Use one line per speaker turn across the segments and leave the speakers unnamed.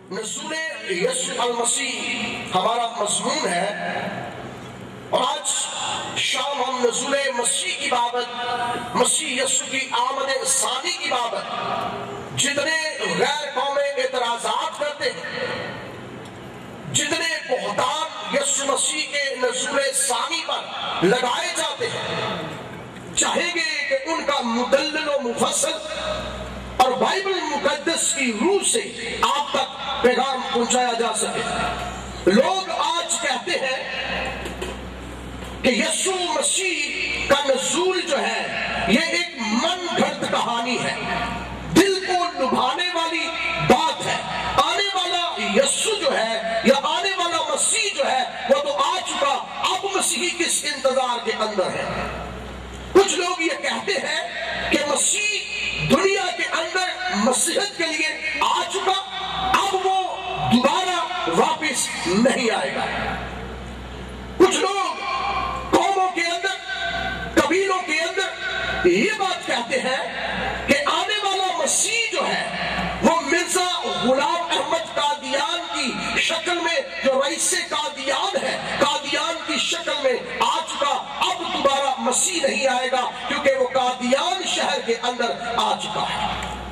نزول یسوع المسیح ہمارا مضمون ہے، اور آج شام ہم نزول مسیح کی بابت، مسیح یسوع کی آمد ثانی کی بابت، جتنے غیر قومیں اعتراضات کرتے ہیں، جتنے بہتان یسوع مسیح کے نزول ثانی پر لگائے جاتے ہیں، چاہیں گے کہ ان کا مدلل و مفصل اور بائبل مقدس کی روح سے آپ تک پیغام پہنچایا جا سکے۔ لوگ آج کہتے ہیں کہ یسوع مسیح کا نزول جو ہے یہ ایک من گھڑت کہانی ہے، دل کو لبھانے والی بات ہے۔ آنے والا یسوع جو ہے یا آنے والا مسیح جو ہے وہ تو آ چکا، اب مسیحی کس انتظار کے اندر ہے؟ کچھ لوگ یہ کہتے ہیں کہ مسیح دنیا کے اندر مسیحت کے لیے آ چکا، اب وہ دوبارہ واپس نہیں آئے گا۔ کچھ لوگ قوموں کے اندر، قبیلوں کے اندر یہ بات کہتے ہیں کہ آنے والا مسیح جو ہے وہ مرزا غلام احمد قادیان کی شکل میں، جو رئیس قادیان ہے، قادیان کی شکل میں آ چکا، اب دوبارہ مسیح نہیں آئے گا کیونکہ وہ قادیان شہر کے اندر آ چکا ہے۔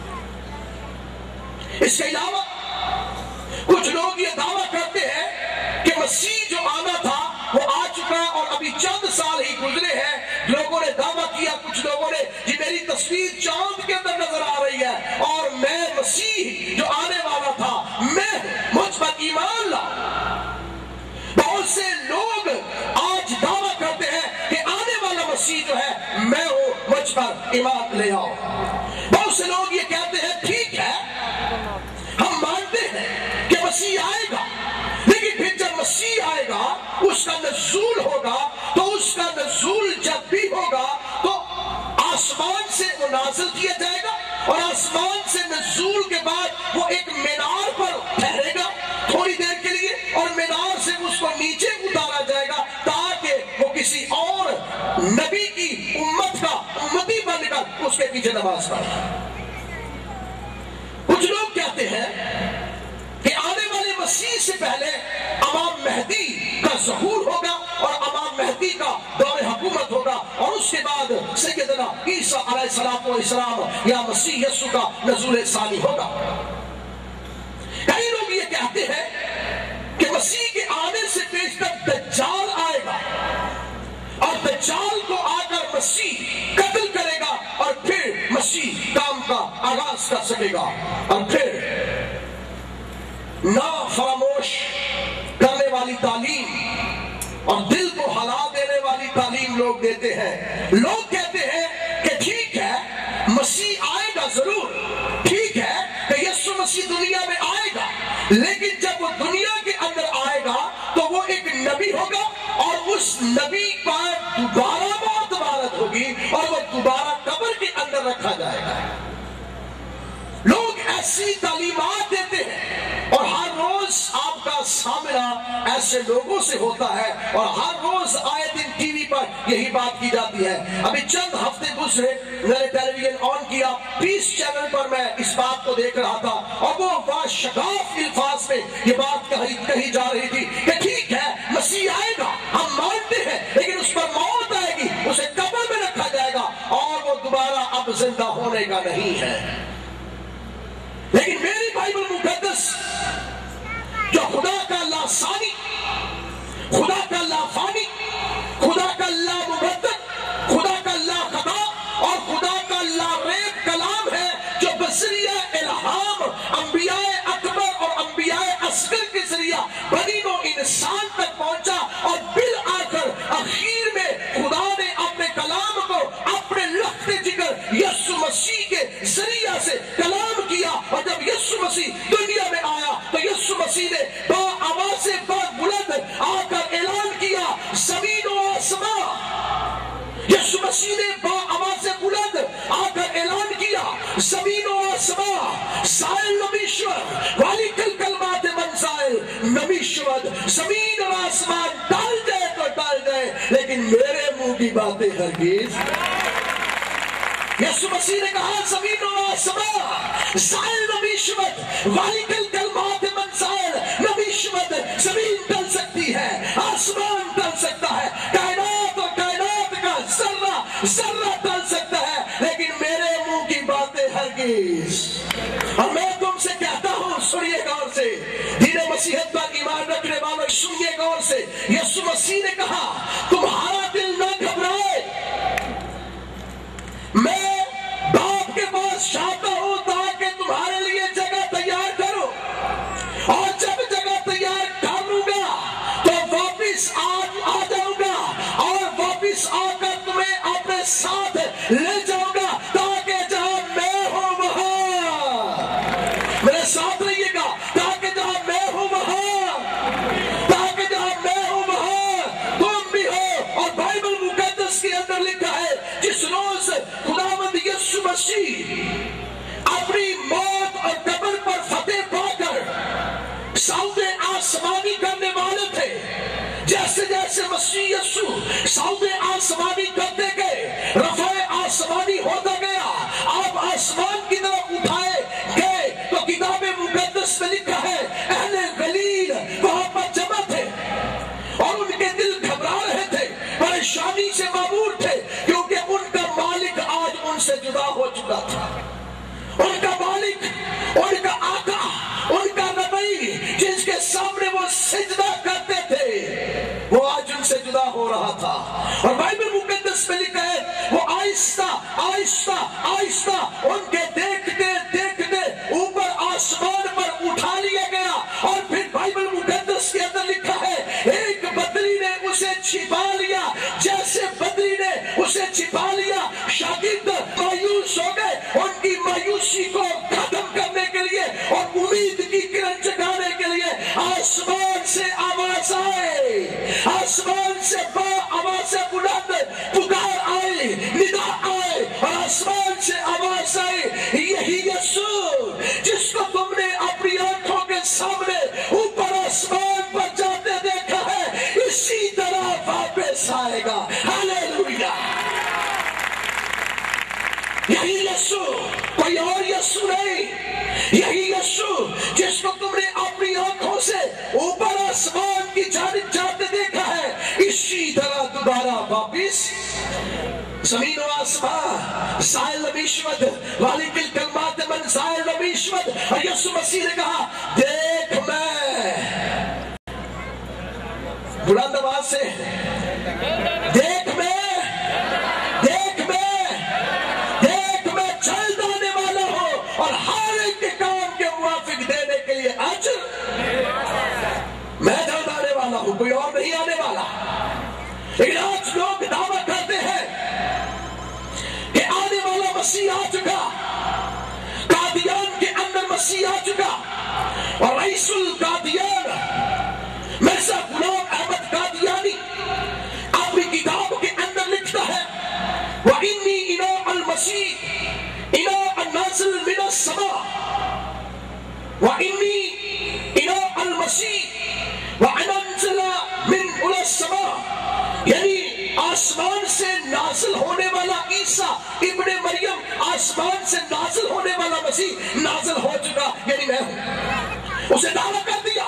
اس کے علاوہ کچھ لوگ یہ دعویٰ کرتے ہیں کہ مسیح جو آنا تھا وہ آ چکا اور ابھی چند سال ہی گزرے ہیں۔ لوگوں نے دعویٰ کیا، کچھ لوگوں نے جی میری تصویر چاند کے اندر نظر آ رہی ہے اور میں مسیح جو آنے والا تھا میں مجھ پر ایمان لا۔ بہت سے لوگ آج دعویٰ کرتے ہیں کہ آنے والا مسیح جو ہے میں ہوں، مجھ پر ایمان لے آؤ۔ بہت سے لوگ یہ کہتے ہیں ٹھیک ہے ہم مانتے ہیں کہ مسیح آئے گا، لیکن پھر جب مسیح آئے گا اس کا نزول ہوگا، تو اس کا نزول جب بھی ہوگا تو آسمان سے وہ نازل کیا جائے گا، اور آسمان سے نزول کے بعد وہ ایک مینار پر ٹھہرے گا تھوڑی دیر کے لیے، اور مینار سے اس کو نیچے اتارا جائے گا تاکہ وہ کسی اور نبی کی امت کا امتی بن کر اس کے پیچھے نماز پڑھے۔ کچھ لوگ کہتے ہیں کہ آنے والے مسیح سے پہلے امام مہدی کا ظہور ہوگا اور امام مہدی کا دور حکومت ہوگا، اور اس کے بعد سیدنا عیسیٰ علیہ السلام یا مسیح یسوع کا نزول ثانی ہوگا۔ کئی لوگ یہ کہتے ہیں کہ مسیح کے آنے سے پیشتر دجال آئے گا، اور دجال کو آ کر مسیح قتل کرے گا، اور پھر مسیح کام کا آغاز کر سکے گا۔ اور پھر نا فراموش کرنے والی تعلیم اور دل کو ہلا دینے والی تعلیم لوگ دیتے ہیں۔ لوگ کہتے ہیں کہ ٹھیک ہے مسیح آئے گا، ضرور ٹھیک ہے کہ یسوع مسیح دنیا میں آئے گا، لیکن جب وہ دنیا کے اندر آئے گا تو وہ ایک نبی ہوگا، اور اس نبی پر دوبارہ موت وارد ہوگی اور وہ دوبارہ قبر کے اندر رکھا جائے گا۔ لوگ ایسی تعلیمات دیتے ہیں، اور ہر روز آپ کا سامنا ایسے لوگوں سے ہوتا ہے، اور ہر روز آئے دن ٹی وی پر یہی بات کی جاتی ہے۔ ابھی چند ہفتے گزرے میں نے ٹیلی ویژن آن کیا، پیس چینل پر میں اس بات کو دیکھ رہا تھا، اور وہ باشگاف الفاظ میں یہ بات کہی جا رہی تھی کہ ٹھیک ہے مسیح آئے گا، ہم مانتے ہیں، لیکن اس پر موت آئے گی، اسے قبر میں رکھا جائے گا، اور وہ دوبارہ اب زندہ ہونے کا نہیں ہے۔ لیکن میری بائبل مقدس جو خدا کا لا ثانی، خدا کا لا فانی، خدا کا لا مبدل، خدا کا لا خطا اور خدا کا لا ریب کلام ہے، جو بذریعہ الہام انبیاء اکبر اور انبیاء اصغر کے ذریعہ بنی نوع انسان تک پہنچا، اور بالآخر اخیر میں خدا نے اپنے کلام کو اپنے لخت جگر یسوع مسیح کے ذریعہ سے کلام کیا، اور جب یسوع مسیح دنیا میں آیا تو یسوع مسیح نے با آواز بلند آ کر اعلان کیا، زمین و آسمان، یسوع مسیح نے با آواز بلند آ کر اعلان کیا، زمین و آسمان، سائل نمیشور والی کلمات من سائل نمیشور، زمین اور آسمان ڈال جائے تو ڈال جائے، لیکن میرے منہ کی باتیں ہرگز یسوع مسیح نے کہا زمین و آسمان زائل و بیشمت والی کلمات من ذرہ ٹل سکتا ہے لیکن میرے منہ کی باتیں ہرگز. اور میں تم سے کہتا ہوں، سنیے غور سے، دین مسیحیت پر ایمان رکھنے والوں سنیے غور سے، یسوع مسیح نے کہا تمہارا دل نہ گھبرائے، میں باپ کے پاس جاتا ہوں تاکہ تمہارے لیے جگہ تیار کروں، اور جب جگہ تیار کر لوں گا تو واپس آ جاؤں گا اور واپس آ کر تمہیں اپنے ساتھ لے جاؤں گا تاکہ جہاں میں ہوں وہاں، میرے ساتھ رہیے گا، تاکہ جہاں میں ہوں وہاں، تاکہ جہاں میں ہوں وہاں تم بھی ہو. اور بائبل مقدس کے اندر لکھا ہے جس روز خداوند یسوع مسیح اپنی موت اور قبر پر فتح پا کر صعود آسمانی کرنے والے تھے، جیسے جیسے مسیح یسوع صعود آسمانی کرتے گئے، رفع آسمانی ہوتا گیا، آپ آسمان کی طرف اٹھائے گئے، تو کتاب مقدس میں لکھا ہے اہل گلیل وہاں پر جمع تھے اور ان کے دل گھبرا رہے تھے، پریشانی سے معمور تھے، کیونکہ ان کا مالک آج ان سے جدا ہو چکا تھا. ان کا مالک، ان کا آقا، ان کا نبی جس کے سامنے وہ سجدہ کرتے تھے، وہ آج ان سے جدا ہو رہا تھا. اور بائبل مقدس میں لکھا ہے وہ آہستہ آہستہ آہستہ ان کے دیکھتے دیکھتے اوپر آسمان پر اٹھا لیا گیا. اور پھر بائبل مقدس کے اندر لکھا ہے ایک بدری نے اسے چھپا لیا، جیسے بدری نے اسے چھپا لیا شاگرد مایوس ہو گئے. ان کی مایوسی کو ختم کرنے کے لیے اور امید کی کرن جگانے کے لیے آسمان سے آواز آئے، آسمان سے آواز بلند پکار آئے، ندا آئے، اور آسمان سے آواز آئے یہی یسوع جس کو تم نے اپنی آنکھوں کے سامنے اوپر آسمان پر جاتے دیکھا ہے، اسی طرح واپس آئے گا. ہاللیلویا. یہی یسوع، کوئی اور یسوع نہیں، یہی یسوع جس کو تم نے اپنی آنکھوں سے اوپر آسمان کی جانب جاتے دیکھا ہے، اسی طرح دوبارہ واپس زمین و آسمان زائل نمیشود والی کل کلمات من زائل نمیشود. اور یسوع مسیح نے کہا دیکھ میں، بلند آواز سے دیکھ میں، دیکھ میں جلد آنے والا ہوں اور ہر ایک کے کام کے موافق دینے کے لیے اجر. میں جلد آنے والا ہوں، کوئی اور نہیں آنے والا. لیکن آج لوگ دعویٰ کرتے ہیں کہ آنے والا مسیح آ چکا، قادیان کے اندر مسیح آ چکا، اور رئیس القادیان مرزا غلام احمد قادیانی اپنی کتاب کے اندر لکھتا ہے وَإِنِّي إِلَىٰ الْمَسِيحِ إِلَىٰ النَّازِلِ مِنَ السَّمَاءِ وَإِنِّي إِلَىٰ الْمَسِيحِ وَأَنَزِلَ مِنْ أُولَى السَّمَاءِ، یعنی آسمان سے نازل ہونے والا عیسیٰ ابن مریم، آسمان سے نازل ہونے والا مسیح نازل ہو چکا، یعنی میں ہوں. اسے دعویٰ کر دیا،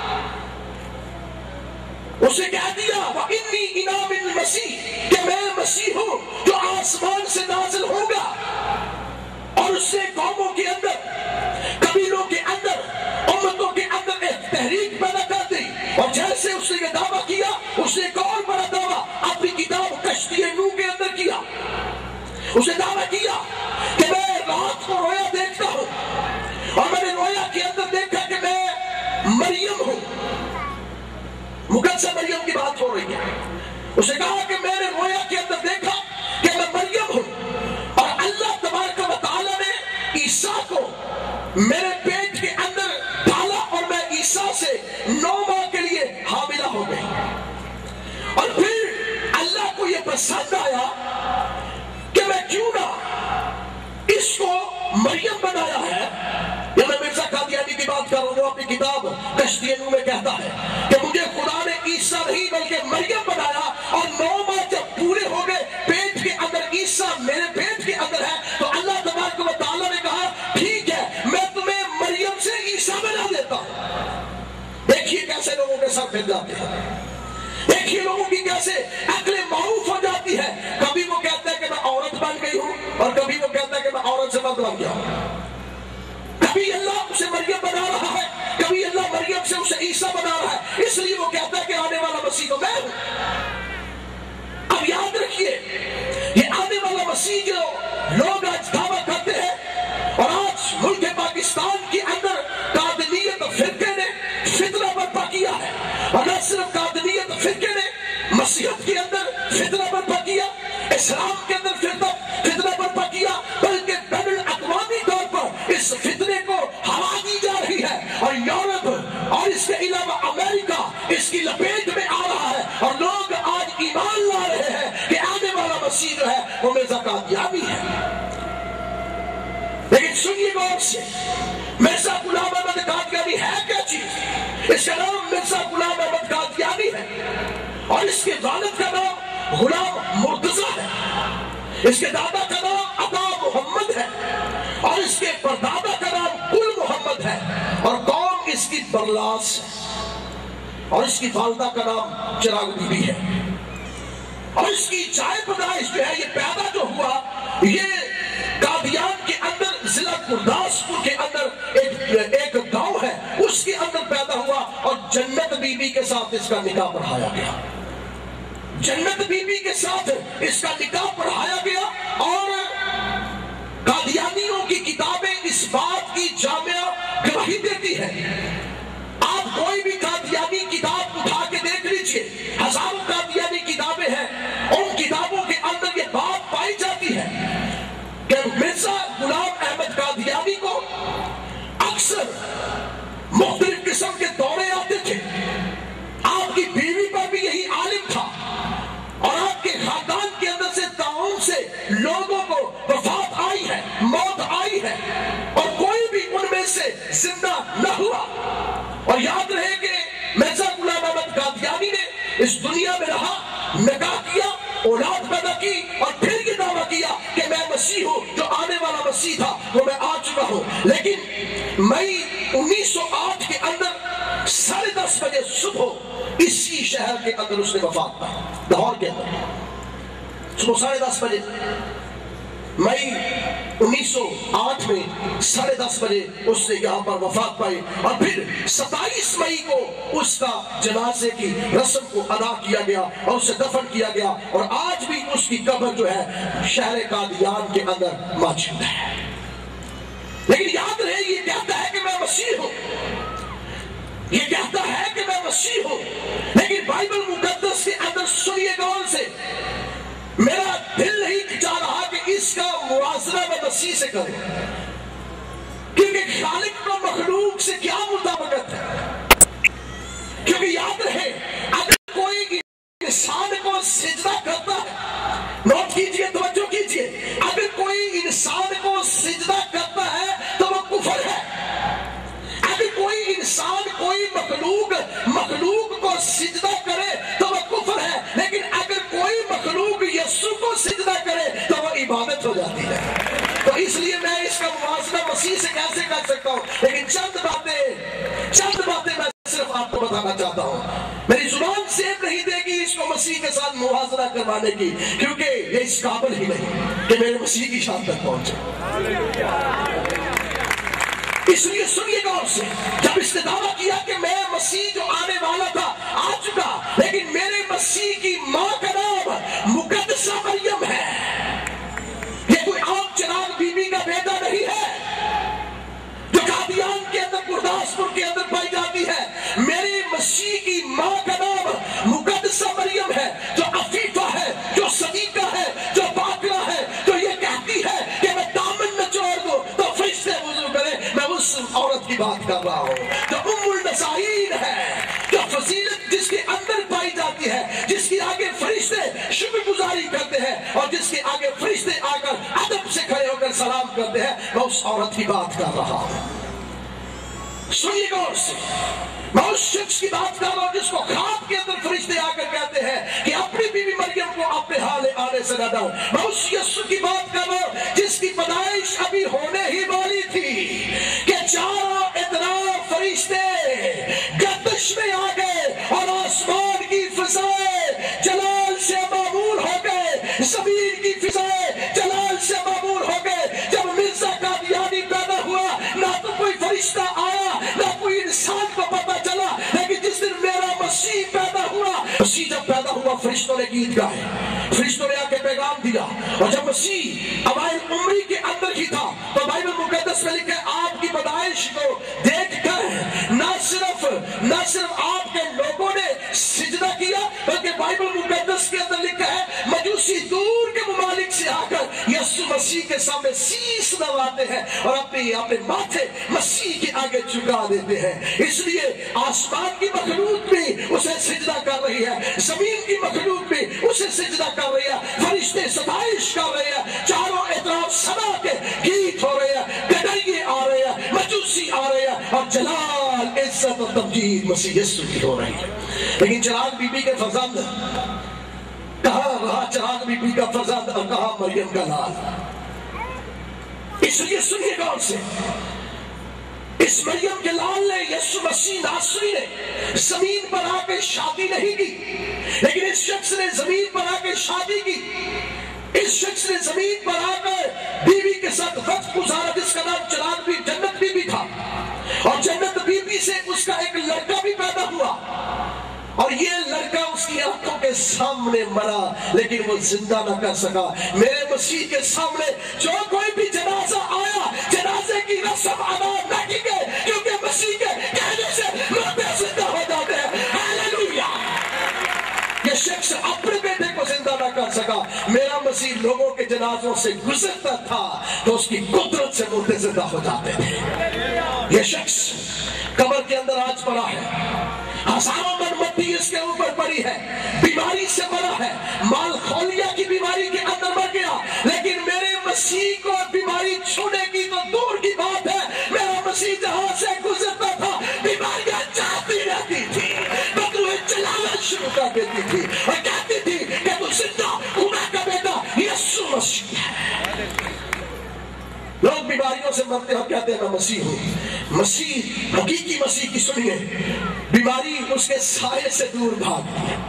اسے کہہ دیا وَإِنِّي إِلَىٰ الْمَسِيحِ کہ میں مسیح ہوں جو آسمان سے نازل ہوگا. اور اس سے قوموں کے اندر، قبیلوں کے اندر، امتوں کے اندر ایک تحریک پیدا کر دی. اور جیسے اس نے یہ دعویٰ کیا، اس نے ایک اور بڑا دعویٰ اپنی کتاب کشتی نوح کے اندر کیا. اسے دعویٰ کیا کہ میں رات کو رویا دیکھتا ہوں اور میں نے رویا کے اندر دیکھا کہ میں مریم ہوں. مقدسہ مریم کی بات ہو رہی ہے. اسے کہا کہ میں نے رویا کے اندر دیکھا کہ میں مریم ہوں، اور اللہ تبارک و تعالی نے عیسیٰ کو میرے پیٹ کے اندر ڈالا اور میں عیسیٰ سے 9 ماہ کے لیے حاملہ ہو گئی. اور پھر اللہ کو یہ پسند آیا کہ میں کیوں نہ اس کو مریم بنایا ہے. یا میں مرزا قادیانی کی بات کر رہا ہوں، وہ اپنی کتاب کشتی نوح میں کہتا ہے کہ مجھے خدا نے عیسیٰ نہیں بلکہ مریم بنایا، اور 9 ماہ جب پورے ہو گئے پیٹ کے اندر عیسیٰ میرے پیٹ کے اندر ہے، تو اللہ تبارک و تعالیٰ نے کہا ٹھیک ہے میں تمہیں مریم سے عیسیٰ بنا دیتا ہوں. دیکھیے کیسے لوگوں کے ساتھ پھر جاتے ہیں، دیکھیے لوگوں کی کیسے عقل معروف ہو جاتی ہے. کبھی وہ کہتا ہے کہ बन गई हूँ, और कभी वो कहता है कि मैं औरत से मर्द बन गया हूँ। कभी अल्लाह उसे मरियम बना रहा है, कभी अल्लाह मरियम से उसे ईसा बना रहा है, इसलिए वो कहता है कि आने वाला मसीह तो मैं हूं। अब याद रखिए, ये आने वाला मसीह जो लोग आज दावा करते हैं, और आज मुल्क पाकिस्तान के अंदर कादिनियत फिरके ने फितना बर्पा किया है, और न सिर्फ कादिनियत फिरके ने मसीहत के अंदर फितना बर्पा किया, इस्लाम के अंदर फितना बर्पा किया, बल्कि बैनुल अक़वामी तौर पर इस फितने को हवा दी जा रही है, और यूरोप और इसके अलावा अमेरिका इसकी लपेट में आ रहा है, और लोग आज ईमान ला रहे हैं कि आने वाला मसीह जो है वो मिर्जा कादियानी है। लेकिन सुनिए गौर से, मिर्जा गुलाम अहमद कादियानी है क्या चीज? इसका नाम मिर्जा गुलाम अहमद कादियानी है, और इसके वालिद का नाम गुलाम मुर्तजा है, इसके दादा का नाम अता मोहम्मद है, और इसके परदादा का नाम गुल मोहम्मद है, और कौम इसकी बरलास है, और इसकी वालदा का नाम चिराग बीबी है, और इसकी जाए पैदाइश जो है, ये पैदा जो हुआ, ये कादियान के अंदर जिला गुरदासपुर के अंदर एक गांव है, उसके अंदर पैदा हुआ, और जन्नत बीबी के साथ इसका निकाह पढ़ाया गया, जन्नत बीबी के साथ इसका निकाह पढ़ाया गया। और कादियानियों की किताबें इस बात की जामिया गवाही देती है। आप कोई भी कादियानी किताब उठा के देख लीजिए, हजारों कादियानी किताबें हैं, उन किताबों के अंदर ये बात पाई जाती है कि मिर्जा गुलाम अहमद कादियानी को अक्सर मुख्तलिफ किस्म के दौरे आते थे। आपकी बीवी पर भी यही आलिम था, और आपके खानदान के अंदर से ताउन से लोगों को वफात आई है, मौत आई है, और कोई भी उनमें से जिंदा न हुआ। और याद रहे कि मिर्जा गुलाम अहमद कादियानी ने इस दुनिया में रहा, निकाह किया, औलाद पैदा की, और फिर ये दावा किया कि मैं मसीह हूं, जो आने वाला मसीह था वो मैं आ चुका हूं। लेकिन मई 1908 के अंदर 10:30 बजे सुबह इसी शहर के अंदर उसने वफात पाई, लाहौर के अंदर सुबह 10:30 बजे, मई 1908 में 10:30 बजे उसने यहाँ पर वफात पाई। और फिर 27 मई को उसका जनाजे की रस्म को अदा किया गया और उसे दफन किया गया, और आज भी उसकी कब्र जो है शहर कादियान के अंदर मौजूद है। लेकिन याद रहे, ये कहता है कि मैं मसीह हूं, ये कहता है कि मैं मसीह हूं, लेकिन बाइबल मुकद्दस के अंदर सुनिए गौर से, मेरा दिल नहीं चाह रहा कि इसका मुआवजा मैं मसीह से करूं, क्योंकि खालिक को मखलूक से क्या मुताबिकत है। क्योंकि याद रहे, अगर कोई इंसान को सिजदा करता है, नोट कीजिए, तवज्जो कीजिए, अगर कोई इंसान को सिजदा करता है तो वो कुफर है। अगर कोई इंसान कोई मखलूक को सिजदा करे तो वो कुफर है, लेकिन अगर कोई मखलूक यसु को सिजदा करे तो वो इबादत हो जाती है। तो इसलिए मैं इसका मुआवजा मसीह से कैसे कर सकता हूं, लेकिन चंद बातें मैं सिर्फ आपको बताना चाहता हूं। मेरी जुबान सेब नहीं देगी इसको मसीह के साथ मुआवजा करवाने की, क्योंकि ये इस काबिल ही नहीं कि मेरे मसीह की शान तक पहुंचे। इसलिए सुनिए गौर से, जब इसने दावा किया कि मैं मसीह जो आने वाला था आ चुका, लेकिन मेरे मसीह की मां का नाम मुकद्दसा मरियम है, ये कोई आम चिराग बीबी का बेटा नहीं है जो कादियान के अंदर गुरदासपुर के अंदर पाई जाती है। मेरे मसीह की मां का नाम मुकद्दसा मरियम है, जो अफीफा है, जो सदीका है, जो बाकरा है, जो ये कहती है कि मैं दामन में छोड़ दूं तो फरिश्ते वुजू करें। मैं उस औरत की बात कर रहा हूं जो उम्मुल नसाईन है, जो फजीलत जिसके अंदर पाई जाती है, जिसके आगे फरिश्ते शुक्रगुजारी करते हैं, और जिसके आगे फरिश्ते आकर अदब से खड़े होकर सलाम करते हैं। मैं उस औरत की बात कर रहा हूं। सुनिए गौर से, मैं उस शख्स की बात कर रहा हूं जिसको ख्वाब के अंदर फरिश्ते आकर कहते हैं कि अपनी बीवी मरियम को अपने हाल आने से न डरो। मैं उस यस्सु की बात कर रहा हूं जिसकी पैदाइश अभी होने ही वाली थी कि चारों इतना फरिश्ते गर्दिश में आ गए, और आसमान की फिजाएं जलाल से मामूर हो गए, जमीन की फिजाएं जलाल انسان کو پتا چلا, لیکن جس دن میرا مسیح پیدا ہوا, مسیح جب پیدا ہوا فرشتوں نے گیت گائے, فرشتوں نے آ کے پیغام دیا. اور جب مسیح اوائل عمری کے اندر ہی تھا تو بائبل مقدس میں لکھا ہے آپ کی پیدائش کو دیکھ کر نہ صرف آپ کے لوگوں نے سجدہ کیا, بلکہ بائبل مقدس کے اندر لکھا ہے مجوسی دور کے ممالک سے آ کر یسوع مسیح کے سامنے سیس نواتے ہیں اور اپنے ماتھے مسیح کے آگے جھکا دیتے ہیں. اس لیے آسمان کی مخلوق بھی اسے سجدہ کر رہی ہے, زمین کی مخلوق بھی اسے سجدہ کر رہی ہے, فرشتے ستائش کر رہے ہیں, چاروں اطراف سنا کے گیت ہو رہے ہیں, گڈریے آ رہے ہیں, مجوسی آ رہے ہیں, اور جلال عزت اور تمجید مسیح یسوع کی ہو رہی ہے. لیکن چراغ بی بی کے فرزند کہاں رہا, چراغ بی بی کا فرزند, اور کہاں مریم کا لال. اس لیے سنیے غور سے, اس مریم کے لال نے یسوع مسیح ناصری نے زمین پر آ کے شادی نہیں کی, لیکن اس شخص نے زمین پر آ کے شادی کی. اس شخص نے زمین پر آ کر بیوی کے ساتھ وقت گزارا جس کا نام چراغ بھی جنت بی بی تھا, اور جنت بی بی سے اس کا ایک لڑکا بھی پیدا ہوا, اور یہ لڑکا اس کی آنکھوں کے سامنے مرا لیکن وہ زندہ نہ کر سکا. میرے مسیح کے سامنے جو کوئی بھی جنازہ آیا, جنازے کی رسم ادا نہ کی گئی, کیونکہ مسیح کے کہنے سے مردے زندہ ہو جاتے ہیں. ہاللیلویا. یہ شخص اپنے بیٹے کو زندہ نہ کر سکا, میرا مسیح لوگوں کے جنازوں سے گزرتا تھا تو اس کی قدرت سے مردے زندہ ہو جاتے تھے. یہ شخص قبر کے اندر آج پڑا ہے, ہزاروں من مٹی اس کے اوپر پڑی ہے, بیماری سے مرا ہے, مال خولیا کی بیماری کے اندر مر گیا, لیکن میرے مسیح کو بیماری چھونے کی تو دور کی بات ہے. میرا مسیح جہاں سے گزرتا تھا بیماریاں جاتی رہتی تھی, بدروہیں چلانا شروع کر دیتی تھی اور کہتی تھی کہ تو زندہ خدا کا بیٹا یسوع مسیح ہے. لوگ بیماریوں سے مرتے ہیں, کہتے ہیں میں مسیح ہوں. مسیح, حقیقی مسیح کی سنیے, بیماری اس کے سائے سے دور بھاگتی ہے.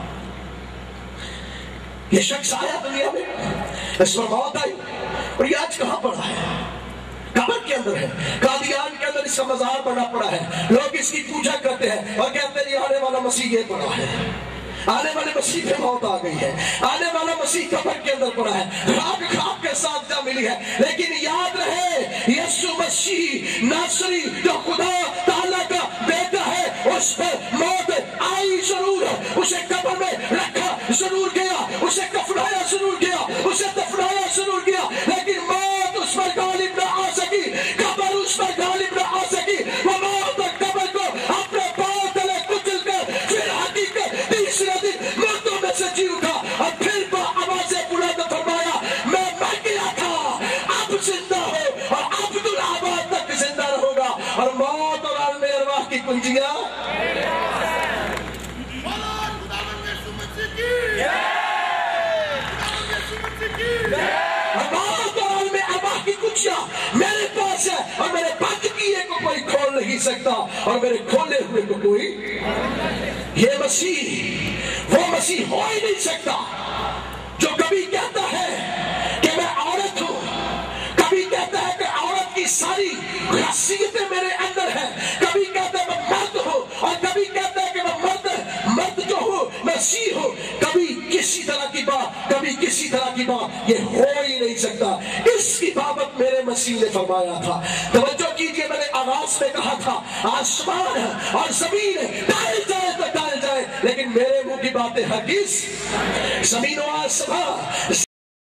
یہ شخص آیا دنیا میں, اس پر موت آئی, اور یہ آج کہاں پڑا ہے؟ قبر کے اندر ہے. قادیان کے اندر اس کا مزار بنا پڑا ہے. لوگ اس کی پوجا کرتے ہیں اور کہتے ہیں یہ آنے والا مسیح یہ پڑا ہے, آنے والے مسیح پہ موت آ گئی ہے, آنے والا مسیح قبر کے اندر پڑا ہے, خواب کے ساتھ جا ملی ہے. لیکن یاد رہے یسوع مسیح ناصری جو خدا تعالیٰ کا بیٹا ہے, اس پہ موت آئی ضرور, اسے قبر میں رکھا ضرور گیا, اسے کفنایا ضرور گیا, اسے دفنایا ضرور گیا, لیکن موت اس پر غالب نہ آ سکی, قبر اس پر غالب نہ آ سکی. وہ موت اور قبر کو اپنے پاؤں تلے کچل کر پھر حقیقت تیسرے دن مردوں میں سے جی اٹھا, اور پھر آوازیں بلند فرمایا میں مر گیا تھا, اب زندہ ہو اور عبدالآباد تک زندہ رہو گا, اور موت اور عالم ارواح کی کنجیاں میرے پاس ہے, اور میرے بند کیے کو کوئی کھول نہیں سکتا, اور میرے کھولے ہوئے کو کوئی. یہ مسیح وہ مسیح ہو ہی نہیں سکتا جو کبھی کہتا ہے کہ میں عورت ہوں, کبھی کہتا ہے کہ عورت کی ساری خاصیتیں میرے اندر ہیں, کبھی کہتا ہے میں مرد ہوں, اور کبھی کہتا ہے کہ میں مرد جو ہوں مسیح ہوں. کبھی کسی طرح کی بات, کبھی کسی طرح کی بات, یہ ہو ہی نہیں سکتا. اس کی بابت میرے مسیح نے فرمایا تھا. توجہ کیجئے, میں نے آغاز میں کہا تھا آسمان اور زمین ڈال جائے تو ڈال جائے, لیکن میرے منہ کی باتیں ہرگز, زمین و آسمان